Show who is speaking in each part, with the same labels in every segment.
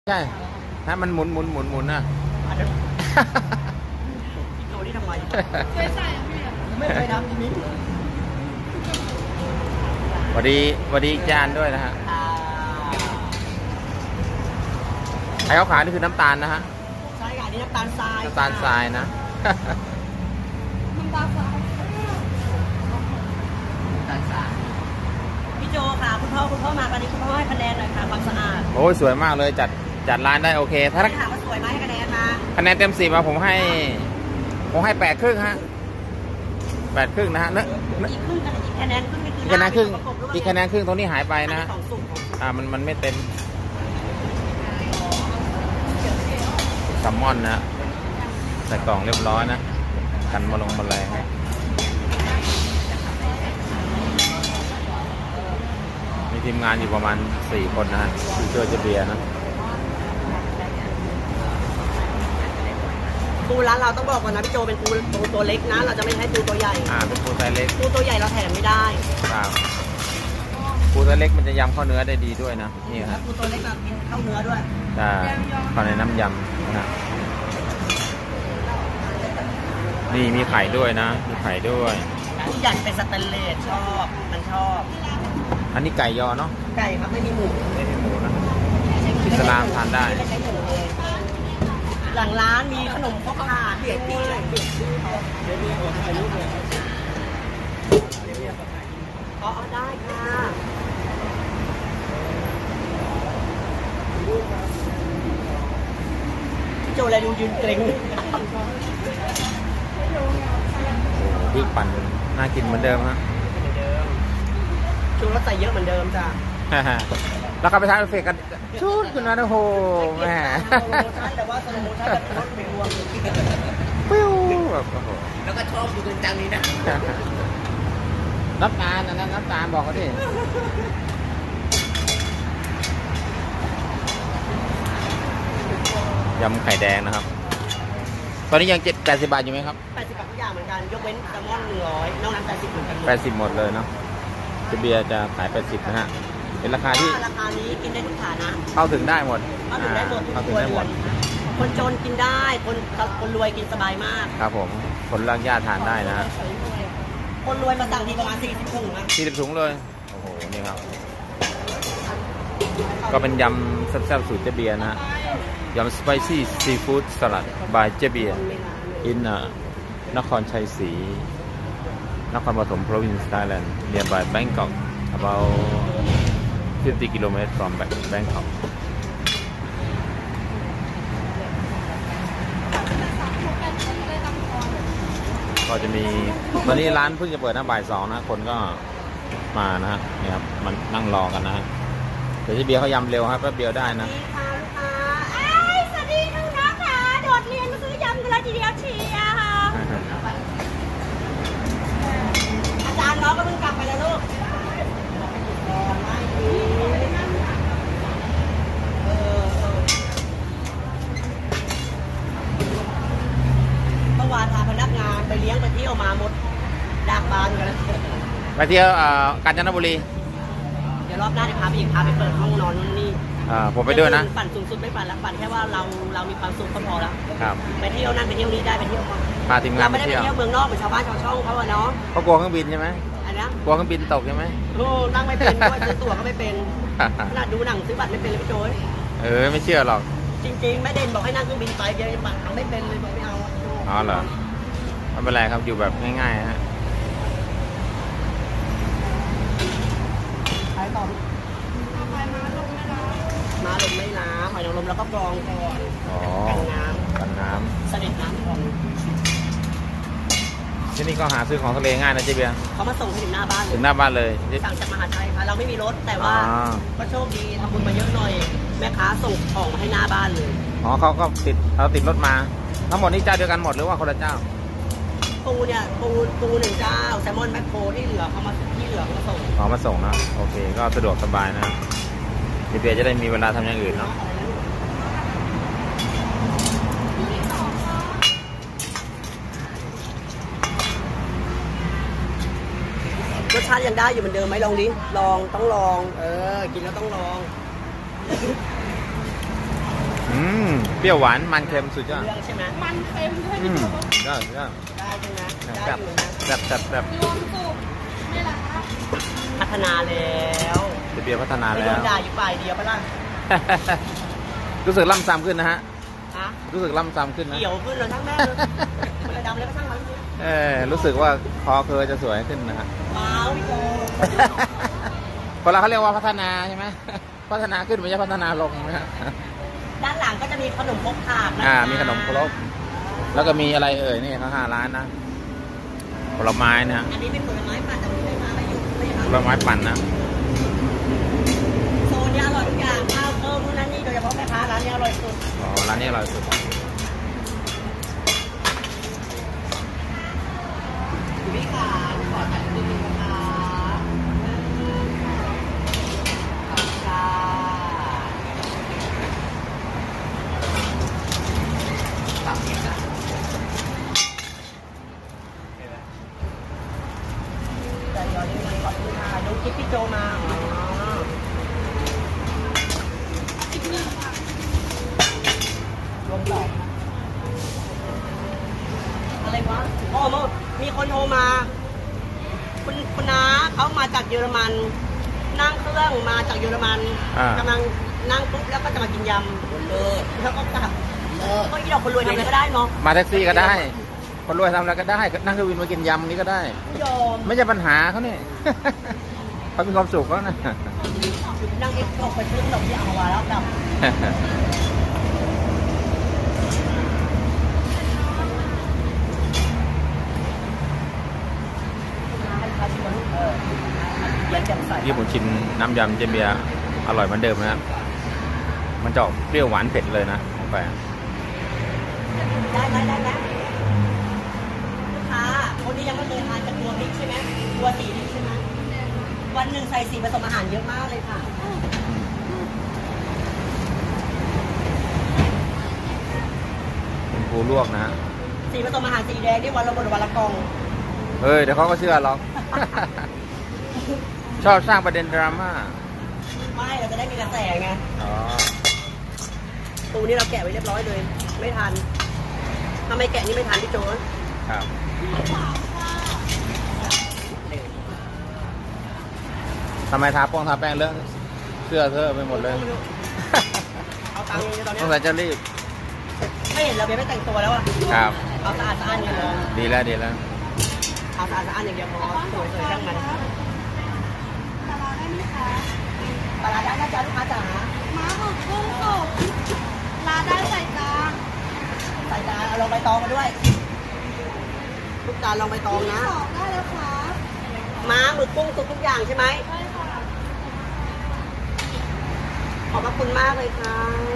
Speaker 1: ใช่ถ้ามันหมุนนะ
Speaker 2: พี่โจนี่ทำไมเคยใส่พี่ไม่เคยทำจริง
Speaker 1: สวัสดีจานด้วยนะฮะไอ้ขาวๆนี่คือน้ำตาลนะฮะ
Speaker 2: ใช่ค่ะนี่น้ำตาลทราย
Speaker 1: น้ำตาลทรายนะ
Speaker 2: น้ำตาลทรายพี่โจค่ะคุณพ่อมาตอนนี้คุณพ่อให้คะแนนหน่อยค่ะความสะอาด
Speaker 1: โอ้ยสวยมากเลยจัดร้านได้โอเคถ้า
Speaker 2: ถามว่าสวยไหมให้คะแนนมา
Speaker 1: คะแนนเต็ม10ผมให้8.5ฮะ8.5นะฮะ
Speaker 2: อีกครึ่งอีกคะแนนครึ่ง
Speaker 1: อีกคะแนนครึ่งตรงนี้หายไปนะมันไม่เต็มแซลมอนนะใส่กล่องเรียบร้อยนะกันมาลงมาแรงมีทีมงานอยู่ประมาณ4 คนนะฮะที่ช่วยเจเบียร์นะ
Speaker 2: ปูร้านเราต้องบอกก่อนนะพี่โจเป็นปูตัวเล็กนะเราจะไม่ให้ปูตัวใหญ่
Speaker 1: เป็นปูไซส์เล็ก
Speaker 2: ปูตัวใหญ่เราแถมไม่ได้
Speaker 1: ครับปูตัวเล็กมันจะยำข้าวเนื้อได้ดีด้วยนะนี่ครับ
Speaker 2: ปูตัวเล็กเรากินข้าวเนื้อด้วย
Speaker 1: เข้าในน้ำยำนะนี่มีไข่ด้วยนะมีไข่ด้วย
Speaker 2: ทุกอย่างเป็นสแตนเลสมันชอบ
Speaker 1: อันนี้ไก่ยอเนาะ
Speaker 2: ไก่ครับไม่มีหมู
Speaker 1: นะอิสลามทานได้
Speaker 2: หลังร้านมีขนมครกค่ะเปียกปีเลยอ๋อได้ค่ะพี่โจอะไรดูยืนเกร็ง
Speaker 1: พริกปั่นน่ากินเหมือนเดิมฮะ
Speaker 2: ชูรสใส่เยอะเหมือนเดิมจ้ะ
Speaker 1: แล้วก็ไปทานเฟกกันชุดคุณนะโอ้โหแม่
Speaker 2: แต่ว่าสโลโมชั่นแบบรสเป็นรวม
Speaker 1: ปิ้วแบบโอ้โห
Speaker 2: แล้วก็ชอบดูกันจังนี้นะ
Speaker 1: น้ำตาลนะน้ำตาลบอกเขาดิยำไข่แดงนะครับตอนนี้ยัง80 บาทอยู่ไหมครับ
Speaker 2: 80 บาททุกอย่างเหมือนกันยกเว้นแซลมอน100นอกนั้น80เหมือนกัน
Speaker 1: 80หมดเลยเนาะเบียร์จะขาย80นะฮะเป็นราคาที่
Speaker 2: ราคานี้กินได้ทุกฐานะ
Speaker 1: เข้าถึงได้หมด
Speaker 2: เข้าถึงได้หมดทุกคนคนจนกินได้คนรวยกินสบายมาก
Speaker 1: ครับผมคนรากหญ้าทานได้นะ
Speaker 2: คนรวยมาสั่งทีประมาณ40 ถุงนะ
Speaker 1: 40 ถุงเลยโอ้โหนี่ครับก็เป็นยำแซ่บๆสูตรเจเบียร์นะฮะยำสไปซี่ซีฟู้ดสลัดบายเจเบียร์อินนครชัยศรีนครปฐม province Thailand nearby Bangkok about 50 kilometers from Bangkok ก็จะมีตอนนี้ร้านเพิ่งจะเปิดนะบ่าย 2นะคนก็มานะฮะนี่ครับมันนั่งรอกันนะฮะเดี๋ยวเจเบียร์เขายำเร็วครับแป๊บเดียวได้นะ
Speaker 2: สวัสดีน้องๆค่ะโดดเรียนมาซื้อยำกันแล้วทีเดียวเชียร์ค่ะอาจารย์น้องก็เพิ่งกลับไปแล้วลูกเมื่อวานพาพนักงานไปเลี้ยงไปเที่ยวมาหมดดากบานกัน
Speaker 1: ไปเที่ยวกาญจนบุรี
Speaker 2: เดี๋ยวรอบหน้าจะพาไปอีกพาไปเปิดห้องนอนนู่นนี่
Speaker 1: ผมไปด้วยนะ
Speaker 2: ปั่นสูงสุดไม่ปั่นแล้วปั่นแค่ว่าเรามีความสุขก็พอแล้ว
Speaker 1: ครับ
Speaker 2: ไปเที่ยวนั่นไปเที่ยวนี้ได้ไปเที่ยว
Speaker 1: พาทีมงาน
Speaker 2: ไปเที่ยวเมืองนอกเหมือนชาวบ้านชาวช่องเขาอะเนาะ
Speaker 1: เขากลัวเครื่องบินใช่ไหม
Speaker 2: อันนี้
Speaker 1: กลัวเครื่องบินตกใช่ไหม
Speaker 2: โอ้นั่งไม่เป็นด้วยซื้อตั๋วก็ไม่เป็นขนาดดูหนังซื้อบัตรไม่เป็นเลยพี่โจ้
Speaker 1: ไม่เชื่อหรอก
Speaker 2: จริงๆแม่เด่นบอกให้นั่งเครื่องบินไปเดี๋ยวบัตรทำไม่เป็นเลยบอกไม่เอา
Speaker 1: อ๋อเหรอไม่เป็นไรครับอยู่แบบง่ายๆฮะ
Speaker 2: ขายต่อมาลงไม่น้ำหอยนางรมแล้วก็กรองก่อน
Speaker 1: กันน้ำ
Speaker 2: เสด็จน้ำก่อน
Speaker 1: ที่นี่ก็หาซื้อของทะเลง่ายนะเจ๊เบียร์
Speaker 2: เขามาส่งถึงหน้าบ้าน
Speaker 1: เลย
Speaker 2: สั่งจากมหาชัยค่ะเราไม่มีรถแต่ว่าก็โชคดีทำบุญมาเยอะหน่อยแม่ค้าส่งของมาให้หน้าบ้านเลย
Speaker 1: เขาก็ติดรถมาทั้งหมดนี่เจ้าเดียวกันหมดหรือว่าคนละเจ้า
Speaker 2: ปูเนี่ยปู1 เจ้าแซลมอนแมคโครที่เหลือเขามาส่ง
Speaker 1: มาส่งนะโอเคก็สะดวกสบายนะเบียร์จะได้มีเวลาทำอย่างอื่นเนาะ
Speaker 2: รสชาติยังได้อยู่เหมือนเดิมไหมลองดิต้องลองกินแล้วต้องลอง
Speaker 1: เปรี้ยวหวานมันเค็มสุดยอด
Speaker 2: เรื่องใช่ไหม
Speaker 3: มันเค็มใช่ไหม
Speaker 1: อืม
Speaker 3: พี่โจ๊ก
Speaker 1: ยอด
Speaker 2: ได้ใช่ไหม
Speaker 1: แซ่บ
Speaker 2: ได้อยู่นะ
Speaker 1: แบบ
Speaker 3: รวมสุกนี่แหละคะ
Speaker 2: พัฒนาแล้ว
Speaker 1: เจเบียร์พัฒนา
Speaker 2: ไม่
Speaker 1: แล้
Speaker 2: โด
Speaker 1: ว
Speaker 2: นด่าอยู่ฝ่ายเดียวปะล่ะ
Speaker 1: รู้สึกล่ำซ้ำขึ้นนะฮะ
Speaker 2: ฮะ
Speaker 1: รู้สึกล่ำซ้ำขึ้นนะ
Speaker 2: เขียวขึ้นเลยทั้งแม่เลยมันจะดำเลยก็ช่างมัน
Speaker 1: รู้สึกว่าคอเคยจะสวยขึ้นนะฮะ
Speaker 2: ว้าวพี่โจ
Speaker 1: คนเราเขาเรียกว่าพัฒนาใช่ไหมพัฒนาขึ้นไม่ใช่พัฒนาลงนะฮะ
Speaker 2: ด้านหลังก็จะมีขนมครกถาดนะ
Speaker 1: มีขนมครกแล้วก็มีอะไรเอ่ยนี่เขาหาร้านนะผลไม้นะฮะ
Speaker 2: อันนี้เป็นผลไม้ปั่นแต่วันนี้ไม่มาไม่อยู่ไม่
Speaker 1: ผ
Speaker 2: มา
Speaker 1: ลไม้ปั่นนะ
Speaker 2: โซนนี้อร่อยทุกอย่างข้าวเพิ่มนู่นนั่นนี่โดยเฉพาะแม่ค้าร้านนี้อร่อยสุด
Speaker 1: อ๋อร้านนี้อร่อยสุด
Speaker 2: พี่ขาขอถ่ายรูปนิดนึงนะคะขอบคุณค่ะตับเก็บนะแต่ย้อนนิดนึงขอบคุณค่ะดูคลิปพี่โจมาอ๋อรวมต่ออะไรวะอ๋อมีคนโทรมา คุณน้าเขามาจากเยอรมัน นั่งเครื่องมาจากเยอรมันกำลังนั่งปุ๊บแล้วก็จะมากินยำเลิศแล้วก็กลับก็อีดอกคนรวยทำอะไรก็ได้เนาะ
Speaker 1: มาแท็กซี่ก็ได้ คนรวยทำอะไรก็ได้นั่งเครื่องบินมากินยำนี้ก็ได้
Speaker 2: ยอม
Speaker 1: ไม่ใช่ปัญหาเขาเนี่ย เขามีความสุขแล้วนะ
Speaker 2: นั่งเอ็กซ์ออกไปซื้อขนมที่เอาวาแล้วกลับเย็นแจ่มใส
Speaker 1: ที่ผมชิมน้ำยำเจเบียร์อร่อยเหมือนเดิมนะครับมันจะออกเปรี้ยวหวานเผ็ดเลยนะลงไป
Speaker 2: ได้ลูกค้าคนที่ยังไม่เคยทานจากตัวพริกใช่ไหมตัวสีพริกใช่ไหมวันหนึ่งใส่สีผสมอาหารเยอะมากเลยค่ะ
Speaker 1: เป็นปูลวกนะ
Speaker 2: สีผสมอาหารสีแดงนี่วันละบนวันละกอง
Speaker 1: เฮ้ยเดี๋ยวเขาก็เชื่อหรอก ชอบสร้างประเด็นดราม่า
Speaker 2: ไม่เราจะได้มีกระแสไง
Speaker 1: อ๋อ
Speaker 2: ปูนี่เราแกะไว้เรียบร้อยเลย ไม่ทันถ้าไม่แกะนี่ไม่ทันพี่โจ้
Speaker 1: ครับทำไมทาทาแป้งเลอะเสื้อเธอไปหมดเลย
Speaker 2: เอาตังค์เลยตอน
Speaker 1: ต้อง
Speaker 2: นี้
Speaker 1: ใส่จะรีบ
Speaker 2: ไม่เห็นเราไม่แต่งตัวแล้วอ่ะ
Speaker 1: ครับ
Speaker 2: เอาสะอาดอย่างเดียว
Speaker 1: ดีแล้ว
Speaker 2: เอาสะอาดอย่างเดียวพอสวยๆช่างมัน
Speaker 3: ปลาร้าได้ไหมคะ
Speaker 2: ปลาร้าได้นะจ๊ะลูกค้าจ๋า
Speaker 3: ม้าหมึกกุ้งสดลาได้ใส่จาน
Speaker 2: ใส่จานเอาลงใบตองมาด้วยทุกจานลงใบตองนะ
Speaker 3: สองได้แล้วครับ
Speaker 2: ม้าหมึกกุ้งสุกทุกอย่างใช่ไหม
Speaker 3: ใช่ค่ะ
Speaker 2: ขอบพระคุณมากเลยค่ะ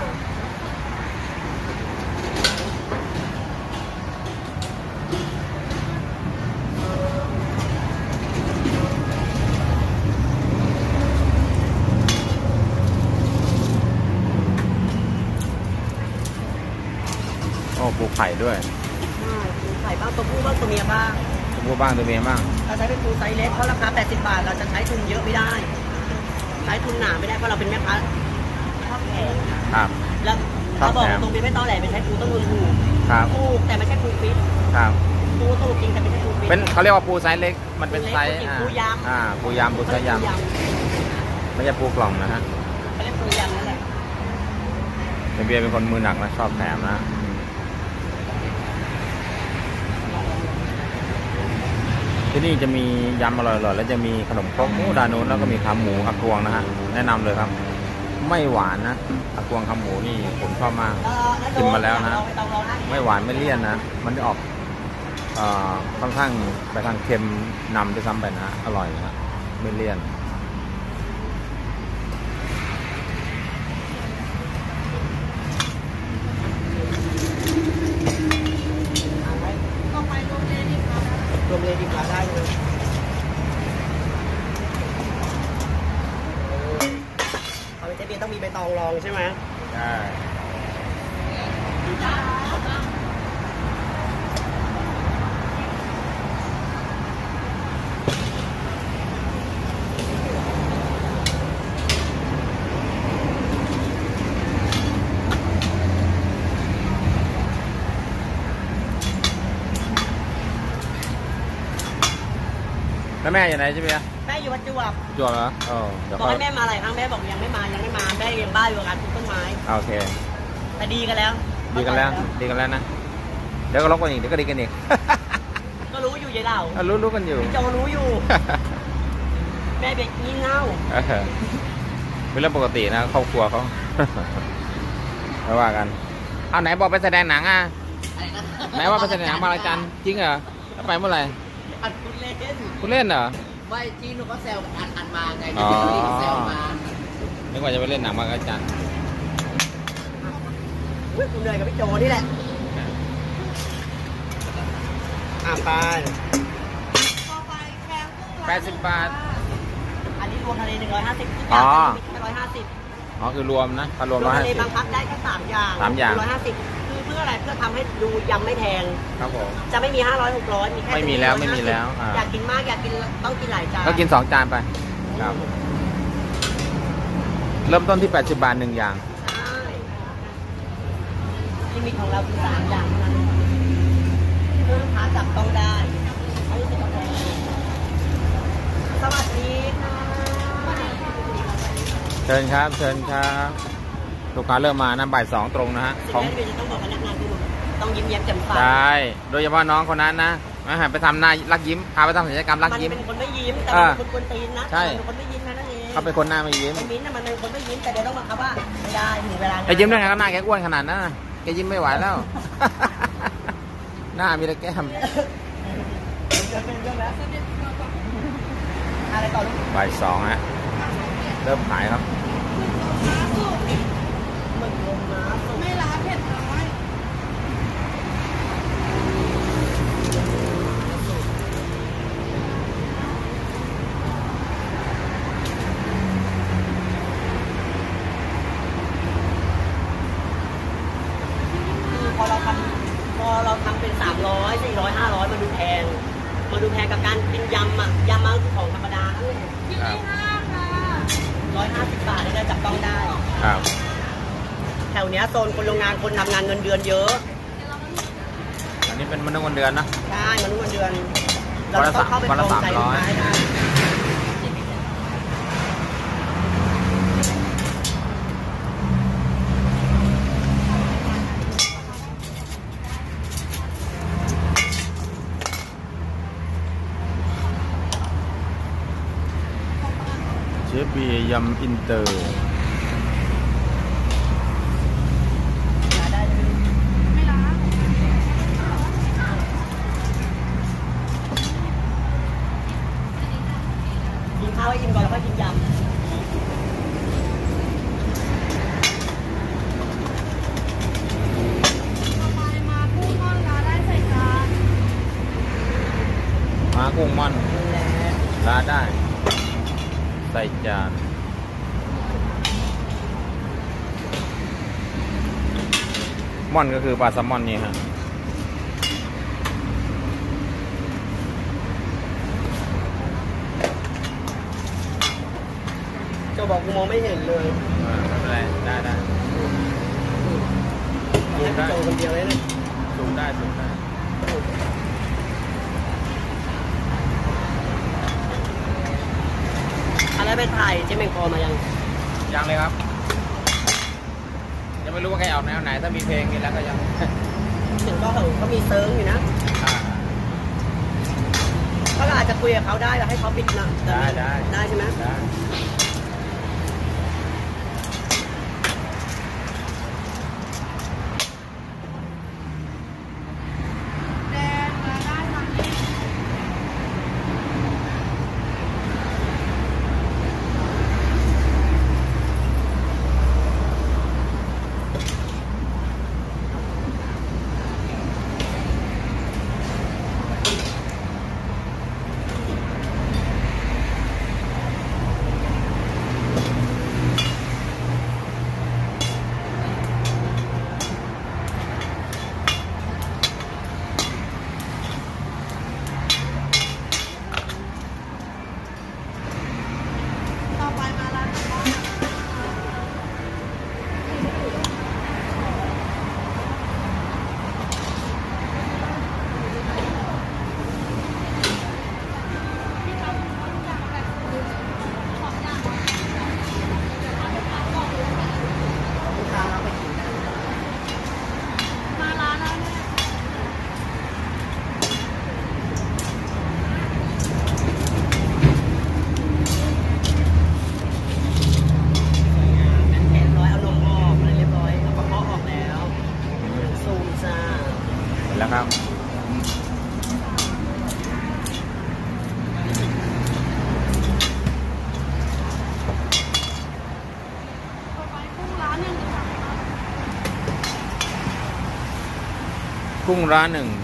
Speaker 1: โอ้ปูไข่ด้วย
Speaker 2: ปูไข่บ้างตัวผู้บ้างตัวเมียบ้าง
Speaker 1: ปูบ้างตัวเมียบ้าง
Speaker 2: เราใช้เป็นปูไซส์เล็กเพราะราคา80 บาทเราจะใช้ทุนเยอะไม่ได้ ใช้ทุนหนาไม่ได้เพราะเราเป็นแม่ค้าชอบแพง
Speaker 1: ครับ
Speaker 2: แล้ว
Speaker 1: ครั
Speaker 2: เรา
Speaker 1: บ
Speaker 2: บอก
Speaker 1: แถม
Speaker 2: ตรงนี้ไม่ต้อแหลเป็นใช้ปูต้นทุนถูก
Speaker 1: ครับ
Speaker 2: ถูกแต่ไม่ใช่ปูฟิต
Speaker 1: ครับ
Speaker 2: ปูถูกจริงแต่ไม่ใช่ปูฟิต
Speaker 1: เป็นเขาเรียกว่าปูไซส์เล็ก มันเป็นไซส์
Speaker 2: ปูยำ
Speaker 1: ปูยำปูไซส์ยำไม่ใช่ปูกล่องนะฮะ
Speaker 2: เขาเรียกปูยำนั่นแหละ
Speaker 1: เป็นเบียร์เป็นคนมือหนักนะชอบแถมนะที่นี่จะมียำอร่อยๆแล้วจะมีขนมครกด้านโน้นแล้วก็มีขาหมูอักวงนะฮะแนะนำเลยครับ ไม่หวานนะอักวงขาหมูนี่ผมชอบมาก กินมาแล้วนะ ไม่หวานไม่เลี่ยนนะ มันจะออกค่อนข้างไปทางเค็มนำด้วยซ้ำไปนะฮะอร่อยนะฮะไม่เลี่ยน
Speaker 3: ต่อไปรวมเลยดีครับ
Speaker 2: รวมเลยดีกว่าได้เลยเอาไปเจ๊เบียร์ต้องมีใบตองรองใช่ไหม
Speaker 1: ใช่แล้วแม่อยู่ไหนใช่ไหม
Speaker 2: แม่อยู่ประจวบ
Speaker 1: เหรอ
Speaker 2: บอกให้แม่มาหลายครั้งแม่บอกยังไม่มาแม่ยังบ้าอยู่กับการปลูกต้นไม้
Speaker 1: โอเค
Speaker 2: แต่ดีกันแล้ว
Speaker 1: นะเดี๋ยวก็ลบกันอีกเดี๋ยวก็ดีกันอีก
Speaker 2: ก็รู้อยู่ยายเหล่า
Speaker 1: รู้กันอยู่
Speaker 2: พี่โจรู้อยู่แม่เด็กงี่เง่า
Speaker 1: เป็นเรื่องปกตินะครอบครัวเขาไม่ว่ากันเอาไหนบอกไปแสดงหนังอ่ะไหนว่าไปแสดงหนังบางระจันจริงเหรอไปเมื่อไหร่คุณเล่นเหรอ
Speaker 2: ไม่จริงหนูก็แซวอันมาไงแซวมา
Speaker 1: นึกว่าจะไปเล่นหนังบางระจัน
Speaker 2: กูเหนื่อยกับพี่โจนี่แหละไป
Speaker 1: 80 บาท
Speaker 2: อันนี้รวมทะเล150
Speaker 1: อ๋อ
Speaker 2: 150
Speaker 1: คือรวมนะถ้ารวม
Speaker 2: ทะเลบางพักได้แค่3 อย่าง150คือเพื่ออะไรเพื่อทำให้ดูยำไม่แพง
Speaker 1: ครับผม
Speaker 2: จะไม่มี500 600มีแค่
Speaker 1: ไม่มีแล้ว
Speaker 2: อยากกินมากอยากกินต้องกินหลายจาน
Speaker 1: ก็กิน2 จานไปครับเริ่มต้นที่80 บาท1 อย่าง
Speaker 2: ใช่ลิมิตของเราคือ3 อย่างเท่านั้นเพื่อลูกค้าจับต้องได้สวัสดีค่ะ
Speaker 1: เชิญครับลูกค้าเริ่มมานะบ่าย 2ตรงนะฮะ
Speaker 2: ของต้องบอกพนักงานต้องยิ้มแย้มแจ่มใส
Speaker 1: ใช่โดยเฉพาะน้องคนนั้นนะไปทำหน้ารักยิ้มพาไปทำศัลยกรรมรักยิ้ม
Speaker 2: มันเป็นคนไม่ยิ้มแต่เป็นคนกวนตีนนะ
Speaker 1: ใช่
Speaker 2: เป็นคนไม่ยิ้มนั่นเอง
Speaker 1: เขาเป็นคนหน้าไม่ยิ้ม
Speaker 2: มิ้นท์มันเป็นคนไม่ยิ้มแต่เดี๋ยวต้องมาครับว่าไม่ได้ถึงเวลา
Speaker 1: แกยิ้มได้ไงก็หน้าแกอ้วนขนาดนั้นแกยิ้มไม่ไหวแล้วหน้ามีแต่แก้มบ่าย 2ฮะเริ่มขายครับ
Speaker 3: ไม่ร้านเผ็ดน้อย
Speaker 2: พอเราทำเป็น300 400 500มันดูแพงกับการกินยำมันคือของธรรมดานั่นแหละ150 บาทได้จับต้องได้แถวเนี้ยโซนคนโรงงานคนทำงานเงินเดือนเยอะ
Speaker 1: อันนี้เป็นมนุษย์เงินเดือนนะ
Speaker 2: ใช่มนุษย์เงินเดือนเราต้องเข้าไปตรงใจลูกค้าได้
Speaker 1: เชฟบียำอินเตอร์
Speaker 2: กินข้าวให้อิ่มก่อนแล้วก็กินยำ
Speaker 3: มากุ้งม่อนได้ใส่จาน
Speaker 1: มากุ้งม่อนได้ใส่จานม่อนก็คือปลาแซลมอนนี่ฮะ
Speaker 2: จะบอกกูมองไม่เห็นเลย
Speaker 1: ไม่เป็นไรได้
Speaker 2: ซูมได้คนเดียวเลยนะ
Speaker 1: ซูมได้
Speaker 2: อะไรไปถ่ายเจ๊เมงคอมายัง
Speaker 1: เลยครับยังไม่รู้ว่าใครเอาแนวไหนถ้ามีเพลงนี่แล้วก็ยัง
Speaker 2: ถึงก็มีเซิร์งอยู่นะก็อาจจะคุยกับเขาได้แล้วให้เขาปิดนะได้ใช่ไหมได้
Speaker 1: ครับกุ้งร้านหนึ่ง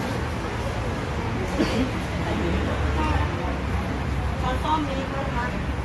Speaker 2: ช้อนส้อมมีไหมคะ